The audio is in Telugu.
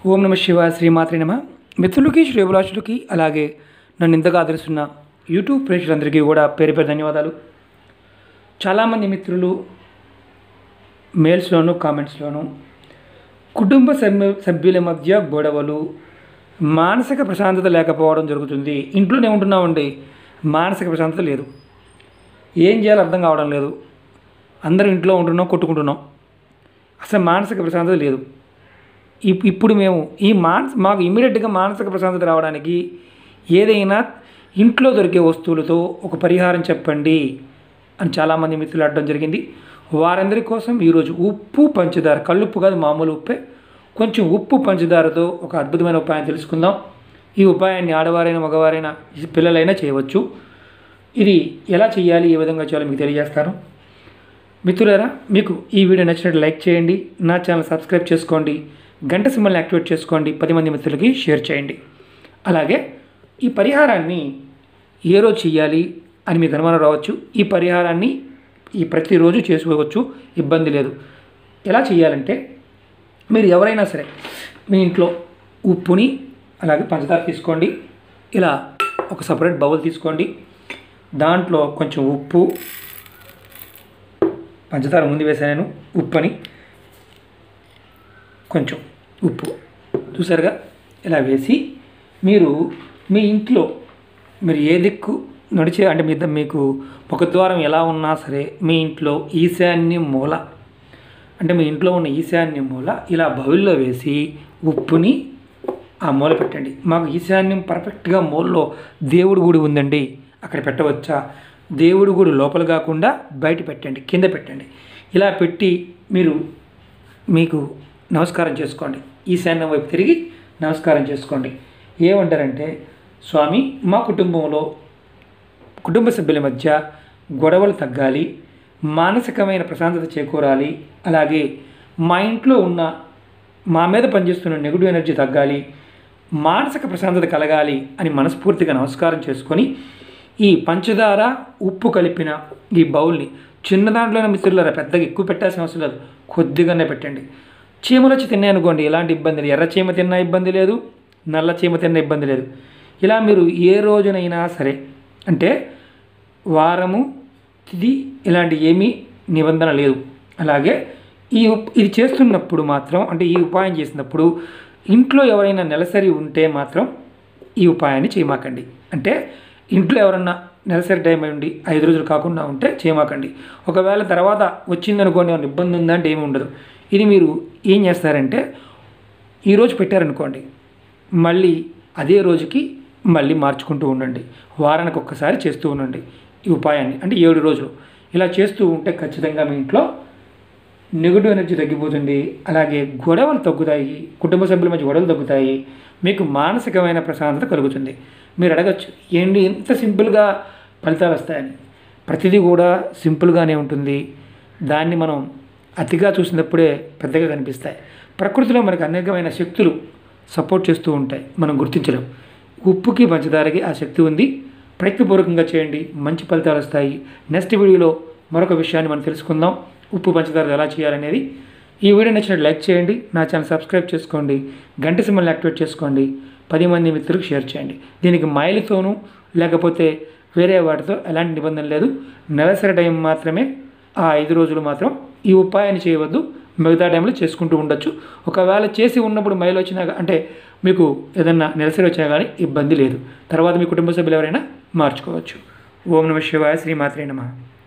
ఓం నమ శివాయ శ్రీమాత్రే నమ. మిత్రులకి శ్రేభిలాషులకి అలాగే నన్ను ఇంతగా ఆదరిస్తున్న యూట్యూబ్ ప్రేక్షకులందరికీ కూడా పేరు పేరు ధన్యవాదాలు. చాలామంది మిత్రులు మెయిల్స్లోను కామెంట్స్లోను కుటుంబ సభ్యుల మధ్య గొడవలు, మానసిక ప్రశాంతత లేకపోవడం జరుగుతుంది. ఇంట్లోనే ఉంటున్నామండి, మానసిక ప్రశాంతత లేదు, ఏం చేయాలో అర్థం కావడం లేదు. అందరం ఇంట్లో ఉంటున్నాం, కొట్టుకుంటున్నాం, అసలు మానసిక ప్రశాంతత లేదు. ఇప్పుడు మేము మాకు ఇమ్మీడియట్గా మానసిక ప్రశాంతత రావడానికి ఏదైనా ఇంట్లో దొరికే వస్తువులతో ఒక పరిహారం చెప్పండి అని చాలామంది మిత్రులు అడగడం జరిగింది. వారందరి కోసం ఈరోజు ఉప్పు పంచదార, కల్లుప్పు కాదు మామూలు ఉప్పే, కొంచెం ఉప్పు పంచదారతో ఒక అద్భుతమైన ఉపాయం తెలుసుకుందాం. ఈ ఉపాయాన్ని ఆడవారైనా మగవారైనా పిల్లలైనా చేయవచ్చు. ఇది ఎలా చేయాలి, ఏ విధంగా చేయాలో మీకు తెలియజేస్తాను. మిత్రులారా, మీకు ఈ వీడియో నచ్చినట్టు లైక్ చేయండి, నా ఛానల్ సబ్స్క్రైబ్ చేసుకోండి, గంట సింబల్ని యాక్టివేట్ చేసుకోండి, 10 మంది మిత్రులకి షేర్ చేయండి. అలాగే ఈ పరిహారాన్ని ఏ రోజు చేయాలి అని మీకు అనుమానం రావచ్చు. ఈ పరిహారాన్ని ప్రతిరోజు చేసుకోవచ్చు, ఇబ్బంది లేదు. ఎలా చేయాలంటే, మీరు ఎవరైనా సరే మీ ఇంట్లో ఉప్పుని అలాగే పంచదార తీసుకోండి. ఇలా ఒక సపరేట్ బౌల్ తీసుకోండి. దాంట్లో కొంచెం ఉప్పు, పంచదార ముందు వేసాను, ఉప్పని కొంచెం ఉప్పు చూసారుగా, ఇలా వేసి మీరు మీ ఇంట్లో మీరు ఏ దిక్కు నడిచే అంటే మీకు ముఖద్వారం ఎలా ఉన్నా సరే మీ ఇంట్లో ఈశాన్య మూల, అంటే మీ ఇంట్లో ఉన్న ఈశాన్య మూల ఇలా బౌల్లో వేసి ఉప్పుని ఆ మూల పెట్టండి. మాకు ఈశాన్యం పర్ఫెక్ట్గా మూలలో దేవుడి గుడి ఉందండి, అక్కడ పెట్టవచ్చా? దేవుడి గుడి లోపల కాకుండా బయట పెట్టండి, కింద పెట్టండి. ఇలా పెట్టి మీకు నమస్కారం చేసుకోండి. ఈశాన్యం వైపు తిరిగి నమస్కారం చేసుకోండి. ఏమంటారంటే, స్వామి, మా కుటుంబంలో కుటుంబ సభ్యుల మధ్య గొడవలు తగ్గాలి, మానసికమైన ప్రశాంతత చేకూరాలి, అలాగే మా ఇంట్లో ఉన్న మా మీద పనిచేస్తున్న నెగిటివ్ ఎనర్జీ తగ్గాలి, మానసిక ప్రశాంతత కలగాలి అని మనస్ఫూర్తిగా నమస్కారం చేసుకొని ఈ పంచదార ఉప్పు కలిపిన ఈ బౌల్ని చిన్న దాంట్లోనే మిత్రులారా, పెద్దగా ఎక్కువ పెట్టాల్సిన అవసరం లేదు, కొద్దిగానే పెట్టండి. చీమలు వచ్చి తిన్నాయనుకోండి, ఎలాంటి ఇబ్బంది లేదు. ఎర్ర చీమ తిన్నా ఇబ్బంది లేదు, నల్ల చీమ తిన్నా ఇబ్బంది లేదు. ఇలా మీరు ఏ రోజునైనా సరే, అంటే వారము తిది ఇలాంటి ఏమీ నిబంధన లేదు. అలాగే ఇది చేస్తున్నప్పుడు మాత్రం, అంటే ఈ ఉపాయం చేసినప్పుడు ఇంట్లో ఎవరైనా నెలసరి ఉంటే మాత్రం ఈ ఉపాయాన్ని చేయమాకండి. అంటే ఇంట్లో ఎవరన్నా నెలసరి టైం అయి ఉండి 5 రోజులు కాకుండా ఉంటే చేయమాకండి. ఒకవేళ తర్వాత వచ్చిందనుకోండి, ఏమైనా ఇబ్బంది ఉందా అంటే ఏమి ఉండదు. ఇది మీరు ఏం చేస్తారంటే, ఈరోజు పెట్టారనుకోండి, మళ్ళీ అదే రోజుకి మళ్ళీ మార్చుకుంటూ ఉండండి. వారానికి ఒక్కసారి చేస్తూ ఉండండి ఈ ఉపాయాన్ని, అంటే 7 రోజులు ఇలా చేస్తూ ఉంటే ఖచ్చితంగా మీ ఇంట్లో నెగిటివ్ ఎనర్జీ తగ్గిపోతుంది. అలాగే గొడవలు తగ్గుతాయి, కుటుంబ సభ్యుల మధ్య గొడవలు తగ్గుతాయి, మీకు మానసికమైన ప్రశాంతత కలుగుతుంది. మీరు అడగచ్చు, ఏంటి ఇంత సింపుల్గా ఫలితాలు వస్తాయని. ప్రతిదీ కూడా సింపుల్గానే ఉంటుంది. దాన్ని మనం అతిగా చూసినప్పుడే పెద్దగా కనిపిస్తాయి. ప్రకృతిలో మనకు అనేకమైన శక్తులు సపోర్ట్ చేస్తూ ఉంటాయి, మనం గుర్తించలేం. ఉప్పుకి పంచదారకి ఆ శక్తి ఉంది. ప్రయత్నపూర్వకంగా చేయండి, మంచి ఫలితాలు వస్తాయి. నెక్స్ట్ వీడియోలో మరొక విషయాన్ని మనం తెలుసుకుందాం, ఉప్పు పంచదార ఎలా చేయాలనేది. ఈ వీడియో నచ్చినట్టు లైక్ చేయండి, నా ఛానల్ సబ్స్క్రైబ్ చేసుకోండి, గంట సింబల్ని యాక్టివేట్ చేసుకోండి, 10 మంది మిత్రులకు షేర్ చేయండి. దీనికి మైలుతోనూ లేకపోతే వేరే వాటితో ఎలాంటి నిబంధన లేదు. నెలసరి టైం మాత్రమే, ఆ 5 రోజులు మాత్రం ఈ ఉపాయాన్ని చేయవద్దు, మిగతా టైంలో చేసుకుంటూ ఉండొచ్చు. ఒకవేళ చేసి ఉన్నప్పుడు మైలు వచ్చినా, అంటే మీకు ఏదన్నా నెలసరి వచ్చినా కానీ ఇబ్బంది లేదు. తర్వాత మీ కుటుంబ సభ్యులు ఎవరైనా మార్చుకోవచ్చు. ఓం నమ శివాయ శ్రీమాత్రే నమః.